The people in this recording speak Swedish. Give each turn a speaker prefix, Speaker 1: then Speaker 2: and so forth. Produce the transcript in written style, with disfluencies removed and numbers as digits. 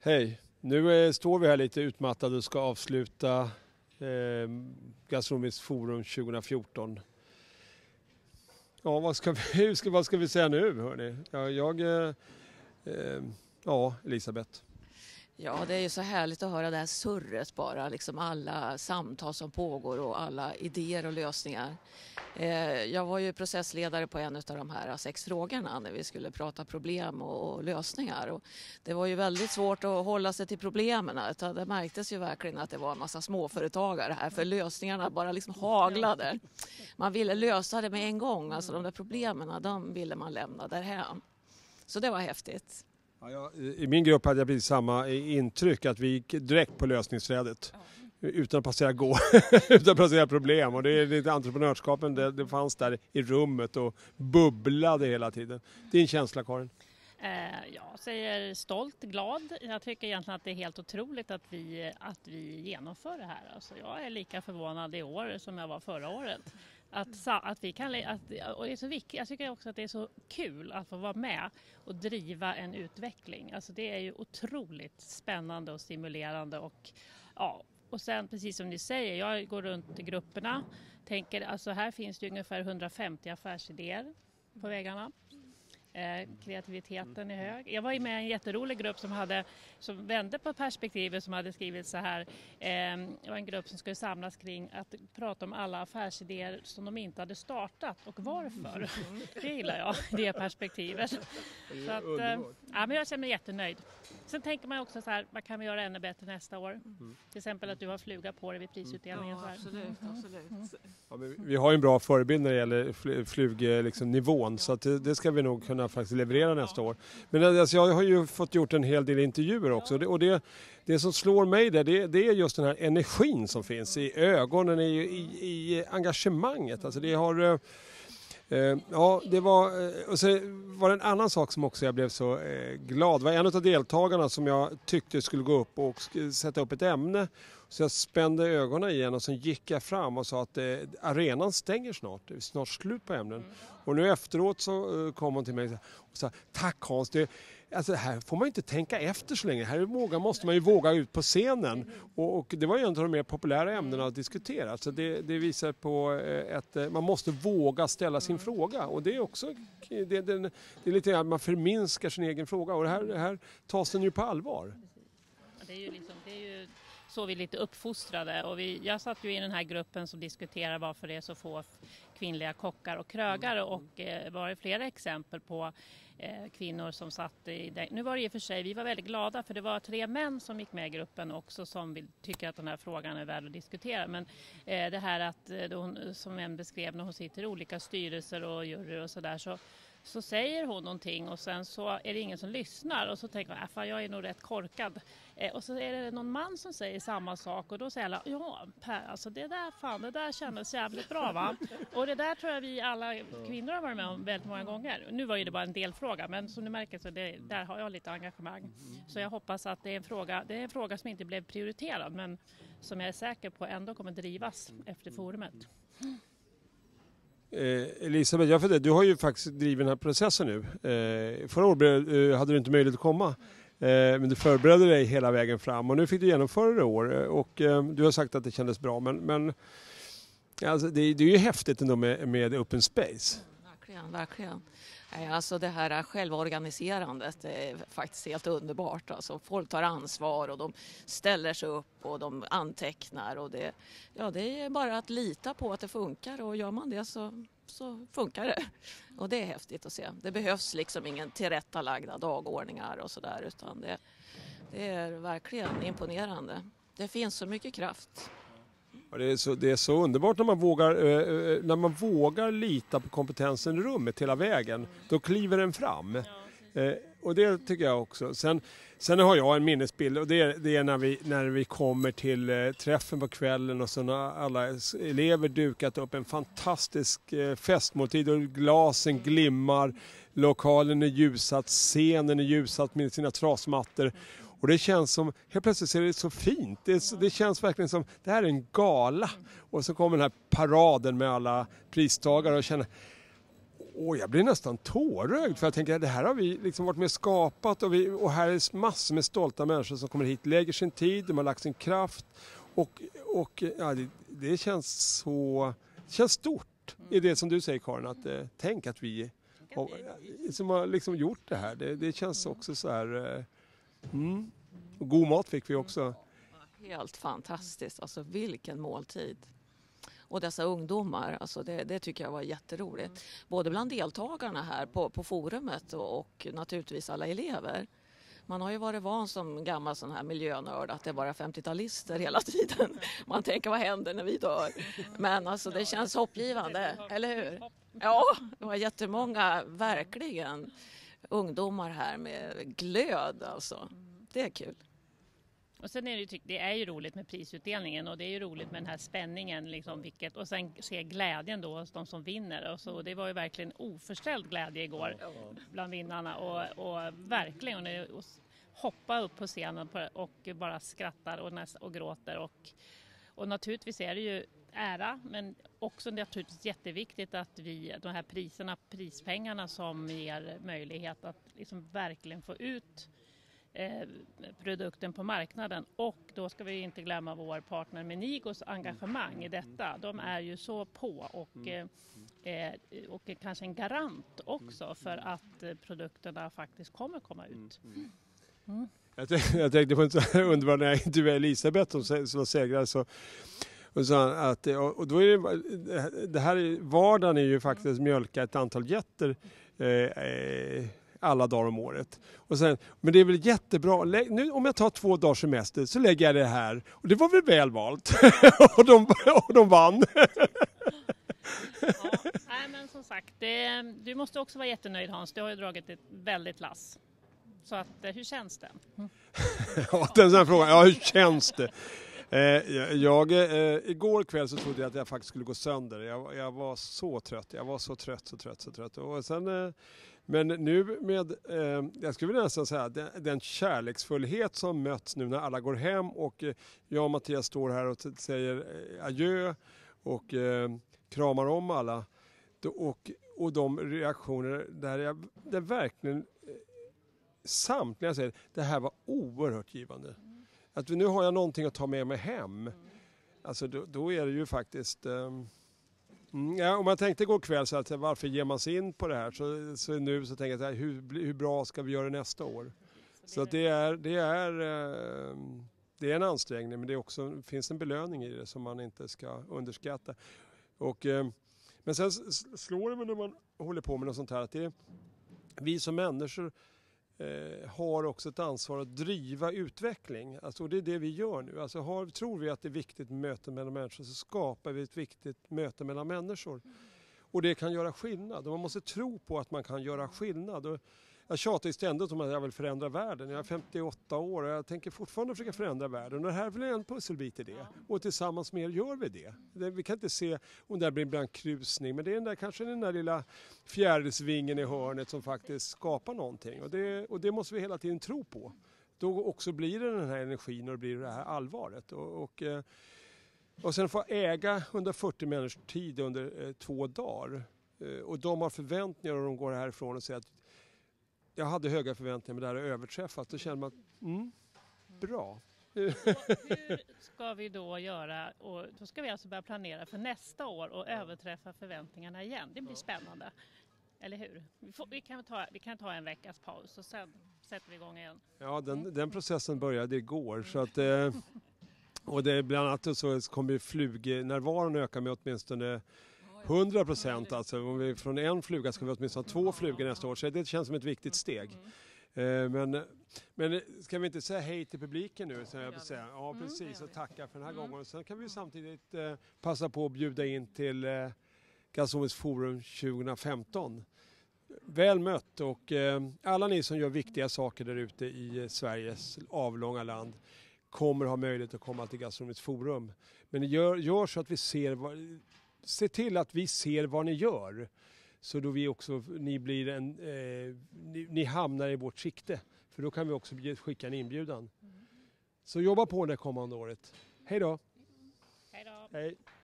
Speaker 1: Hej, nu står vi här lite utmattade och ska avsluta Gastronomiskt forum 2014. Ja, vad ska vi säga nu, hörni? Elisabeth.
Speaker 2: Ja, det är ju så härligt att höra det här surret bara, liksom alla samtal som pågår och alla idéer och lösningar. Jag var ju processledare på en av de här 6 frågorna när vi skulle prata problem och lösningar. Och det var ju väldigt svårt att hålla sig till problemen. Det märktes ju verkligen att det var en massa småföretagare här, för lösningarna bara liksom haglade. Man ville lösa det med en gång, alltså de där problemen, de ville man lämna därhän. Så det var häftigt.
Speaker 1: Ja, i min grupp hade jag precis samma intryck, att vi gick direkt på lösningsträdet. Utan att passera utan att passera problem. Och det är lite entreprenörskapen, det fanns där i rummet och bubblade hela tiden. Din känsla, Karin?
Speaker 3: Jag säger stolt, glad. Jag tycker egentligen att det är helt otroligt att vi genomför det här. Alltså jag är lika förvånad i år som jag var förra året. Att vi kan, och det är så viktigt. Jag tycker också att det är så kul att få vara med och driva en utveckling. Alltså det är ju otroligt spännande och stimulerande. Och sen precis som ni säger, jag går runt i grupperna. Tänker, alltså här finns det ungefär 150 affärsidéer på vägarna. Kreativiteten är hög. Jag var ju med i en jätterolig grupp som vände på perspektivet, som hade skrivit så här. Det var en grupp som skulle samlas kring att prata om alla affärsidéer som de inte hade startat och varför. Det gillar jag, det perspektivet. Så att, men jag känner mig jättenöjd. Sen tänker man också så här, vad kan vi göra ännu bättre nästa år? Till exempel att du har fluga på dig vid prisutdelningen.
Speaker 2: Ja, absolut.
Speaker 1: Ja, vi har ju en bra förebild när det gäller flugnivån, så att det ska vi nog kunna faktiskt leverera nästa år. Men alltså, jag har ju fått gjort en hel del intervjuer också, och det som slår mig där, det är just den här energin som finns i ögonen, i engagemanget. Alltså det har... det var, och så var det en annan sak som också jag blev så glad. Det var en av deltagarna som jag tyckte skulle gå upp och sätta upp ett ämne. Så jag spände ögonen igen och sen gick jag fram och sa att arenan stänger snart. Det är snart slut på ämnen. Och nu efteråt så kom hon till mig och sa, tack Hans, alltså här får man inte tänka efter så länge. Här måste man ju våga ut på scenen. Och det var ju en av de mer populära ämnena att diskutera. Så det visar på att man måste våga ställa sin fråga. Och det är också det är lite grann att man förminskar sin egen fråga. Och det här tas den ju på allvar.
Speaker 3: Det är ju så vi är lite uppfostrade. Och jag satt ju i den här gruppen som diskuterar varför det är så få kvinnliga kockar och krögare. Och var det flera exempel på kvinnor som satt i det. Nu var det i och för sig, vi var väldigt glada för det var 3 män som gick med i gruppen också som tycker att den här frågan är värd att diskutera. Men det här att hon, som en beskrev när hon sitter i olika styrelser och juryer och sådär, så säger hon någonting och sen så är det ingen som lyssnar och så tänker man, fan jag är nog rätt korkad. Och så är det någon man som säger samma sak och då säger alla, ja Per, alltså det där kändes jävligt bra va? Och det där tror jag vi alla kvinnor har varit med om väldigt många gånger. Nu var ju det bara en delfråga, men som du märker så där har jag lite engagemang. Så jag hoppas att det är en fråga som inte blev prioriterad men som jag är säker på ändå kommer drivas efter forumet.
Speaker 1: Elisabeth, du har ju faktiskt drivit den här processen nu. Förra året hade du inte möjlighet att komma. Men du förberedde dig hela vägen fram och nu fick du genomföra det i år. Och du har sagt att det kändes bra. Men alltså, det är ju häftigt ändå med Open Space.
Speaker 2: Verkligen. Alltså det här självorganiserandet är faktiskt helt underbart. Alltså folk tar ansvar och de ställer sig upp och de antecknar. Och det är bara att lita på att det funkar och gör man det så funkar det. Och det är häftigt att se. Det behövs liksom ingen tillrättalagda dagordningar och sådär utan det är verkligen imponerande. Det finns så mycket kraft.
Speaker 1: Ja, det är så underbart när man vågar lita på kompetensen i rummet hela vägen. Då kliver den fram. Och det tycker jag också. Sen har jag en minnesbild och det är när vi kommer till träffen på kvällen och så när alla elever dukat upp en fantastisk festmåltid och glasen glimmar, lokalen är ljussatt, scenen är ljussatt med sina trasmattor. Och det känns som, helt plötsligt är det så fint. Det känns verkligen som, det här är en gala. Och så kommer den här paraden med alla pristagare och känner, Jag blir nästan tårögd för jag tänker att det här har vi liksom varit med skapat och här är massor med stolta människor som kommer hit, lägger sin tid, de har lagt sin kraft och det känns det känns stort i det som du säger Karin, att tänk att vi som har liksom gjort det här, det känns också så här och god mat fick vi också.
Speaker 2: Helt fantastiskt, alltså vilken måltid. Och dessa ungdomar, alltså det tycker jag var jätteroligt. Både bland deltagarna här på forumet och naturligtvis alla elever. Man har ju varit van som gammal sån här miljönörd att det är bara 50-talister hela tiden. Man tänker vad händer när vi dör? Men alltså det känns hoppgivande, eller hur? Ja, det var jättemånga verkligen ungdomar här med glöd alltså. Det är kul.
Speaker 3: Och sen är det är ju roligt med prisutdelningen och det är ju roligt med den här spänningen liksom, och sen se glädjen då hos de som vinner. Och så, det var ju verkligen oförställd glädje igår bland vinnarna och verkligen och hoppa upp på scenen och bara skrattar och gråter och naturligtvis är det ju ära, men också naturligtvis jätteviktigt att de här prispengarna som ger möjlighet att liksom verkligen få ut produkten på marknaden, och då ska vi inte glömma vår partner Menigos engagemang i detta. De är ju så på och kanske en garant också för att produkterna faktiskt kommer komma ut.
Speaker 1: Jag tänkte på en sån här underbar när jag intervjuade Elisabeth som var segrare så och så att och då är det här vardagen är ju faktiskt mjölka ett antal getter alla dagar om året. Och sen, men det är väl jättebra. Nu, om jag tar 2 dagars semester så lägger jag det här. Och det var väl valt. och de vann.
Speaker 3: Nej, men som sagt, du måste också vara jättenöjd Hans. Du har ju dragit ett väldigt lass. Så att, hur känns det?
Speaker 1: Ja, den här frågan. Ja, hur känns det? Igår kväll så trodde jag att jag faktiskt skulle gå sönder. Jag var så trött. Jag var så trött. Och sen, men nu med, jag skulle nästan säga, den kärleksfullhet som möts nu när alla går hem och jag och Mattias står här och säger adjö och kramar om alla. Och de reaktioner där verkligen samtliga säger det här var oerhört givande. Att nu har jag någonting att ta med mig hem. Alltså då är det ju faktiskt... om man tänkte igår kväll så att varför ger man sig in på det här så nu så tänker jag så här, hur bra ska vi göra nästa år? Så att det är en ansträngning, men det är också finns en belöning i det som man inte ska underskatta. Men sen slår det mig när man håller på med något sånt här att vi som människor har också ett ansvar att driva utveckling. Alltså det är det vi gör nu. Alltså tror vi att det är viktigt möte mellan människor så skapar vi ett viktigt möte mellan människor. Och det kan göra skillnad. Och man måste tro på att man kan göra skillnad. Och jag tjatar ju ständigt om att jag vill förändra världen. Jag är 58 år och jag tänker fortfarande försöka förändra världen. Och det här är väl en pusselbit i det. Och tillsammans med er gör vi det. Vi kan inte se om det blir ibland krusning. Men det är kanske den där lilla fjärilsvingen i hörnet som faktiskt skapar någonting. Och det måste vi hela tiden tro på. Då också blir det den här energin och det blir det här allvaret. Och sen få äga 140 människors tid under 2 dagar. Och de har förväntningar och de går härifrån och säger att jag hade höga förväntningar men det här är överträffat. Då känner man att, bra.
Speaker 3: Hur ska vi då göra? Och då ska vi alltså börja planera för nästa år och överträffa förväntningarna igen. Det blir spännande. Eller hur? Vi kan ta en veckas paus och sen sätter vi igång igen.
Speaker 1: Ja, den processen började igår. Så att, och det är bland annat så kommer flugnärvaron öka med åtminstone 100%. Alltså, om vi från en fluga ska vi åtminstone 2 flugor nästa år. Så det känns som ett viktigt steg. Men ska vi inte säga hej till publiken nu? Så jag vill säga. Ja, precis. Och tacka för den här gången. Och sen kan vi samtidigt passa på att bjuda in till Gastronomiskt forum 2015. Väl mött och alla ni som gör viktiga saker där ute i Sveriges avlånga land kommer ha möjlighet att komma till Gastronomiskt forum. Men gör så att vi se till att vi ser vad ni gör. Så då ni hamnar i vårt sikte. För då kan vi också skicka en inbjudan. Så jobba på det kommande året. Hej då!
Speaker 3: Hej då!
Speaker 1: Hej!